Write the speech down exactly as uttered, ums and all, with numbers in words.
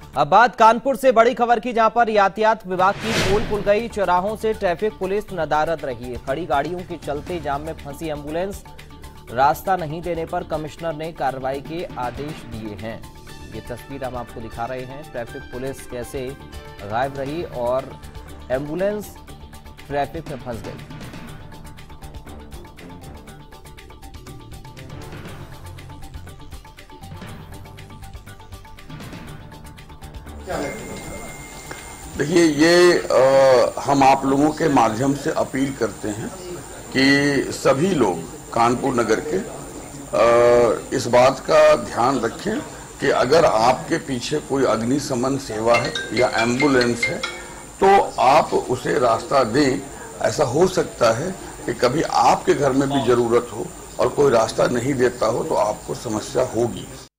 अब बात कानपुर से बड़ी खबर की, जहां पर यातायात विभाग की पोल खुल गई। चौराहों से ट्रैफिक पुलिस नदारद रही है। खड़ी गाड़ियों के चलते जाम में फंसी एम्बुलेंस, रास्ता नहीं देने पर कमिश्नर ने कार्रवाई के आदेश दिए हैं। ये तस्वीर हम आपको दिखा रहे हैं। ट्रैफिक पुलिस कैसे गायब रही और एम्बुलेंस ट्रैफिक में फंस गई। देखिए, ये आ, हम आप लोगों के माध्यम से अपील करते हैं कि सभी लोग कानपुर नगर के आ, इस बात का ध्यान रखें कि अगर आपके पीछे कोई अग्निशमन सेवा है या एम्बुलेंस है तो आप उसे रास्ता दें। ऐसा हो सकता है कि कभी आपके घर में भी जरूरत हो और कोई रास्ता नहीं देता हो तो आपको समस्या होगी।